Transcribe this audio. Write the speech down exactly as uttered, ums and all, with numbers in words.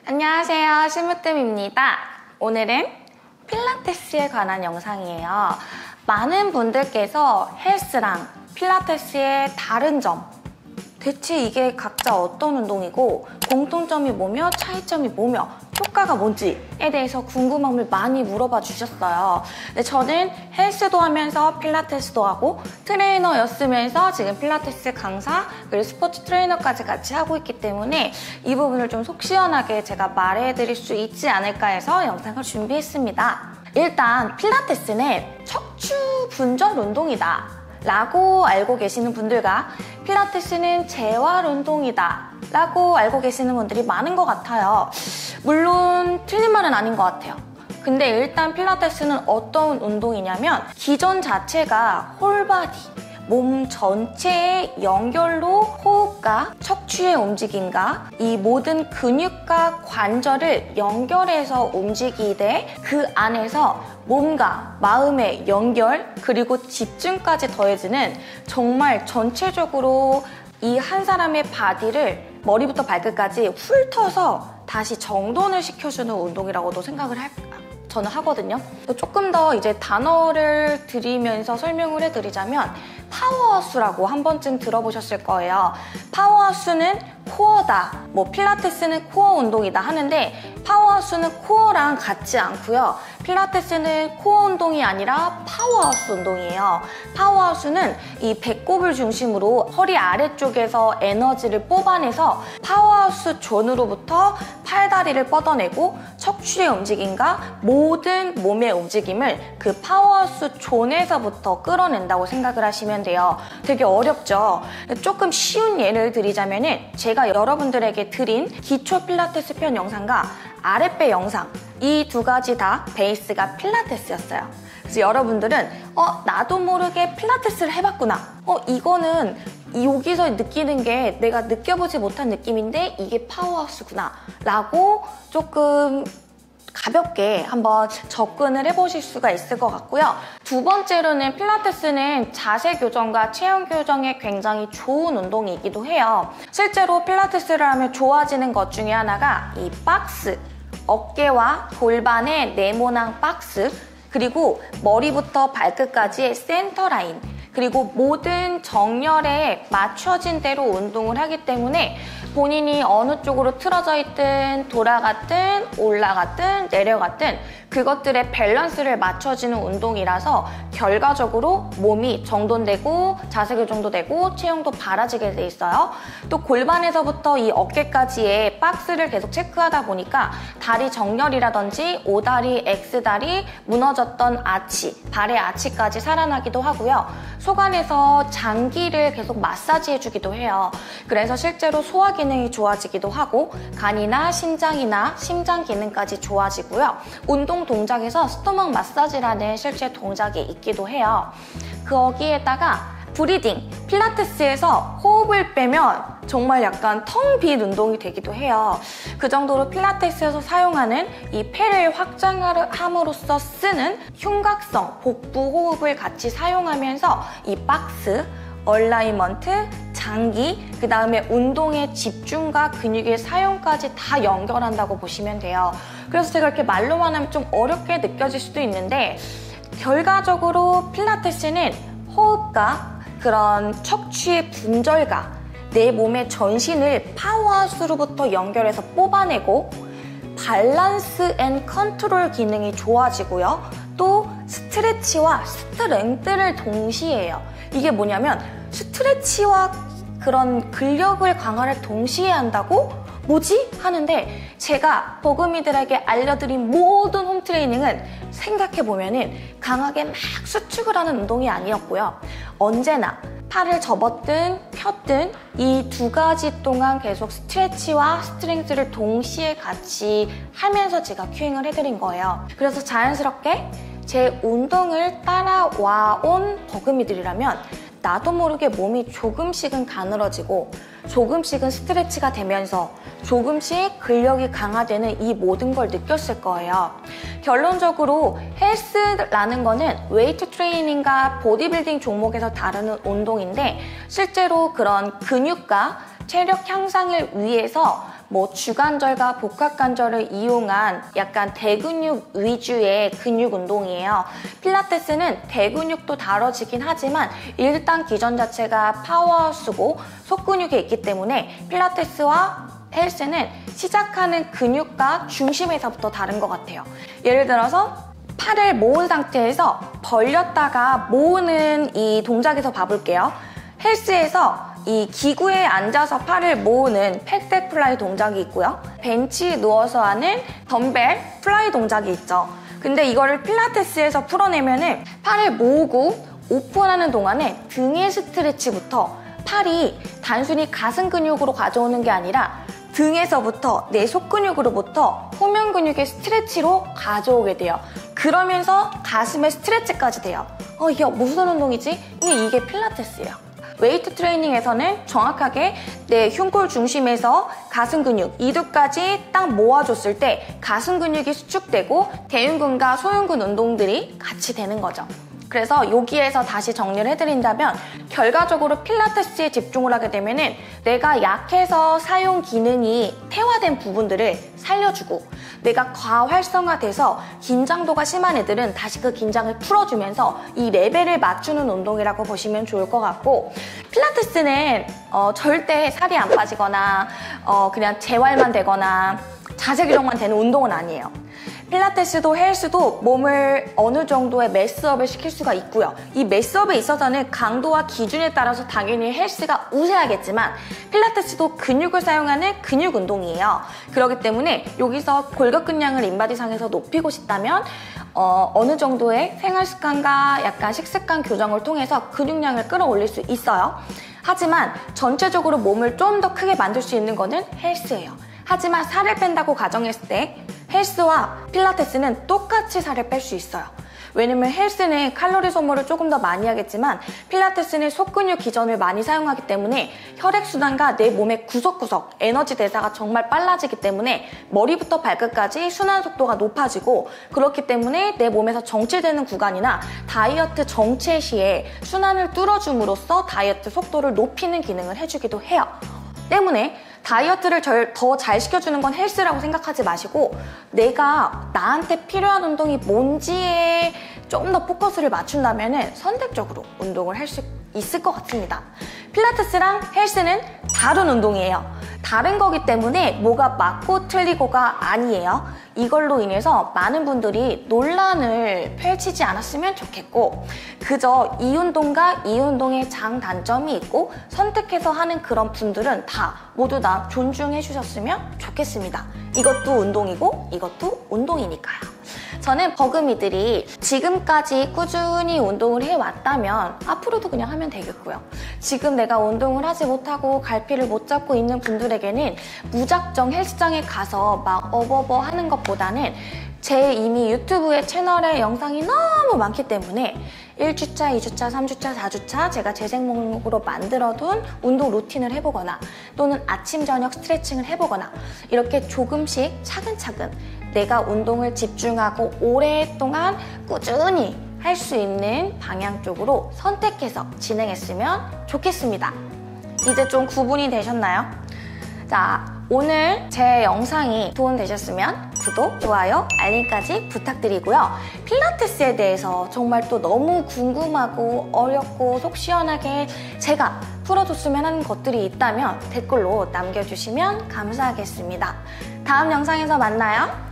안녕하세요, 심으뜸입니다. 오늘은 필라테스에 관한 영상이에요. 많은 분들께서 헬스랑 필라테스의 다른 점, 대체 이게 각자 어떤 운동이고 공통점이 뭐며 차이점이 뭐며 효과가 뭔지에 대해서 궁금함을 많이 물어봐 주셨어요. 근데 저는 헬스도 하면서 필라테스도 하고 트레이너였으면서 지금 필라테스 강사 그리고 스포츠 트레이너까지 같이 하고 있기 때문에 이 부분을 좀 속 시원하게 제가 말해드릴 수 있지 않을까 해서 영상을 준비했습니다. 일단 필라테스는 척추 분절 운동이다 라고 알고 계시는 분들과 필라테스는 재활 운동이다 라고 알고 계시는 분들이 많은 것 같아요. 물론 틀린 말은 아닌 것 같아요. 근데 일단 필라테스는 어떤 운동이냐면 기전 자체가 홀바디, 몸 전체의 연결로 호흡과 척추의 움직임과 이 모든 근육과 관절을 연결해서 움직이되 그 안에서 몸과 마음의 연결 그리고 집중까지 더해지는 정말 전체적으로 이 한 사람의 바디를 머리부터 발끝까지 훑어서 다시 정돈을 시켜주는 운동이라고도 생각을 할 저는 하거든요. 조금 더 이제 단어를 드리면서 설명을 해드리자면 파워하우스라고 한 번쯤 들어보셨을 거예요. 파워하우스는 코어다, 뭐 필라테스는 코어 운동이다 하는데 파워하우스는 코어랑 같지 않고요. 필라테스는 코어 운동이 아니라 파워하우스 운동이에요. 파워하우스는 이 배꼽을 중심으로 허리 아래쪽에서 에너지를 뽑아내서 파워하우스 존으로부터 팔다리를 뻗어내고 척추의 움직임과 모든 몸의 움직임을 그 파워하우스 존에서부터 끌어낸다고 생각을 하시면 돼요. 되게 어렵죠? 조금 쉬운 예를 드리자면은 제가 여러분들에게 드린 기초 필라테스 편 영상과 아랫배 영상 이 두 가지 다 베이스가 필라테스였어요. 그래서 여러분들은 어 나도 모르게 필라테스를 해봤구나. 어 이거는 여기서 느끼는 게 내가 느껴보지 못한 느낌인데 이게 파워하우스구나 라고 조금 가볍게 한번 접근을 해보실 수가 있을 것 같고요. 두 번째로는 필라테스는 자세 교정과 체형 교정에 굉장히 좋은 운동이기도 해요. 실제로 필라테스를 하면 좋아지는 것 중에 하나가 이 박스, 어깨와 골반의 네모난 박스, 그리고 머리부터 발끝까지의 센터 라인, 그리고 모든 정렬에 맞춰진 대로 운동을 하기 때문에 본인이 어느 쪽으로 틀어져 있든 돌아갔든 올라갔든 내려갔든 그것들의 밸런스를 맞춰주는 운동이라서 결과적으로 몸이 정돈되고 자세 교정도 되고 체형도 바라지게 돼 있어요. 또 골반에서부터 이 어깨까지의 박스를 계속 체크하다 보니까 다리 정렬이라든지 오다리, X다리, 무너졌던 아치, 발의 아치까지 살아나기도 하고요. 속안에서 장기를 계속 마사지 해주기도 해요. 그래서 실제로 소화 기능이 좋아지기도 하고 간이나 신장이나 심장 기능까지 좋아지고요. 운동 동작에서 스토막 마사지라는 실제 동작이 있기도 해요. 거기에다가 브리딩, 필라테스에서 호흡을 빼면 정말 약간 텅 빈 운동이 되기도 해요. 그 정도로 필라테스에서 사용하는 이 폐를 확장함으로써 쓰는 흉곽성, 복부 호흡을 같이 사용하면서 이 박스, 얼라이먼트, 장기, 그 다음에 운동의 집중과 근육의 사용까지 다 연결한다고 보시면 돼요. 그래서 제가 이렇게 말로만 하면 좀 어렵게 느껴질 수도 있는데 결과적으로 필라테스는 호흡과 그런 척추의 분절과 내 몸의 전신을 파워하우스로부터 연결해서 뽑아내고 밸런스 앤 컨트롤 기능이 좋아지고요. 또 스트레치와 스트렝스를 동시에 해요. 이게 뭐냐면 스트레치와 그런 근력을 강화를 동시에 한다고? 뭐지? 하는데 제가 버금이들에게 알려드린 모든 홈트레이닝은 생각해보면은 강하게 막 수축을 하는 운동이 아니었고요. 언제나 팔을 접었든 폈든 이 두 가지 동안 계속 스트레치와 스트렝스를 동시에 같이 하면서 제가 큐잉을 해드린 거예요. 그래서 자연스럽게 제 운동을 따라와 온 버금이들이라면 나도 모르게 몸이 조금씩은 가늘어지고 조금씩은 스트레치가 되면서 조금씩 근력이 강화되는 이 모든 걸 느꼈을 거예요. 결론적으로 헬스라는 거는 웨이트 트레이닝과 보디빌딩 종목에서 다루는 운동인데 실제로 그런 근육과 체력 향상을 위해서 뭐 주관절과 복합관절을 이용한 약간 대근육 위주의 근육 운동이에요. 필라테스는 대근육도 다뤄지긴 하지만 일단 기전 자체가 파워하우스고 속근육에 있기 때문에 필라테스와 헬스는 시작하는 근육과 중심에서부터 다른 것 같아요. 예를 들어서 팔을 모은 상태에서 벌렸다가 모으는 이 동작에서 봐볼게요. 헬스에서 이 기구에 앉아서 팔을 모으는 팩백 플라이 동작이 있고요. 벤치에 누워서 하는 덤벨 플라이 동작이 있죠. 근데 이거를 필라테스에서 풀어내면은 팔을 모으고 오픈하는 동안에 등의 스트레치부터 팔이 단순히 가슴 근육으로 가져오는 게 아니라 등에서부터 내 속근육으로부터 후면 근육의 스트레치로 가져오게 돼요. 그러면서 가슴의 스트레치까지 돼요. 어, 이게 무슨 운동이지? 이게, 이게 필라테스예요. 웨이트 트레이닝에서는 정확하게 내 흉골 중심에서 가슴 근육, 이두까지 딱 모아줬을 때 가슴 근육이 수축되고 대흉근과 소흉근 운동들이 같이 되는 거죠. 그래서 여기에서 다시 정리를 해드린다면 결과적으로 필라테스에 집중을 하게 되면은 내가 약해서 사용 기능이 퇴화된 부분들을 살려주고 내가 과활성화돼서 긴장도가 심한 애들은 다시 그 긴장을 풀어주면서 이 레벨을 맞추는 운동이라고 보시면 좋을 것 같고, 필라테스는 어, 절대 살이 안 빠지거나 어, 그냥 재활만 되거나 자세 교정만 되는 운동은 아니에요. 필라테스도 헬스도 몸을 어느 정도의 매스업을 시킬 수가 있고요. 이 매스업에 있어서는 강도와 기준에 따라서 당연히 헬스가 우세하겠지만 필라테스도 근육을 사용하는 근육 운동이에요. 그렇기 때문에 여기서 골격근량을 인바디상에서 높이고 싶다면 어, 어느 정도의 생활습관과 약간 식습관 교정을 통해서 근육량을 끌어올릴 수 있어요. 하지만 전체적으로 몸을 좀 더 크게 만들 수 있는 거는 헬스예요. 하지만 살을 뺀다고 가정했을 때 헬스와 필라테스는 똑같이 살을 뺄 수 있어요. 왜냐면 헬스는 칼로리 소모를 조금 더 많이 하겠지만 필라테스는 속근육 기전을 많이 사용하기 때문에 혈액순환과 내 몸의 구석구석 에너지 대사가 정말 빨라지기 때문에 머리부터 발끝까지 순환 속도가 높아지고, 그렇기 때문에 내 몸에서 정체되는 구간이나 다이어트 정체 시에 순환을 뚫어줌으로써 다이어트 속도를 높이는 기능을 해주기도 해요. 때문에 다이어트를 더 잘 시켜주는 건 헬스라고 생각하지 마시고 내가 나한테 필요한 운동이 뭔지에 좀 더 포커스를 맞춘다면 선택적으로 운동을 할 수 있을 것 같습니다. 필라테스랑 헬스는 다른 운동이에요. 다른 거기 때문에 뭐가 맞고 틀리고가 아니에요. 이걸로 인해서 많은 분들이 논란을 펼치지 않았으면 좋겠고, 그저 이 운동과 이 운동의 장단점이 있고 선택해서 하는 그런 분들은 다 모두 다 존중해 주셨으면 좋겠습니다. 이것도 운동이고 이것도 운동이니까요. 저는 버금이들이 지금까지 꾸준히 운동을 해왔다면 앞으로도 그냥 하면 되겠고요. 지금 내가 운동을 하지 못하고 갈피를 못 잡고 있는 분들에게는 무작정 헬스장에 가서 막 어버버 하는 것보다는 제 이미 유튜브에 채널에 영상이 너무 많기 때문에 일 주차, 이 주차, 삼 주차, 사 주차 제가 재생 목록으로 만들어둔 운동 루틴을 해보거나 또는 아침, 저녁 스트레칭을 해보거나 이렇게 조금씩 차근차근 내가 운동을 집중하고 오랫동안 꾸준히 할 수 있는 방향 쪽으로 선택해서 진행했으면 좋겠습니다. 이제 좀 구분이 되셨나요? 자, 오늘 제 영상이 도움되셨으면 구독, 좋아요, 알림까지 부탁드리고요. 필라테스에 대해서 정말 또 너무 궁금하고 어렵고 속 시원하게 제가 풀어줬으면 하는 것들이 있다면 댓글로 남겨주시면 감사하겠습니다. 다음 영상에서 만나요.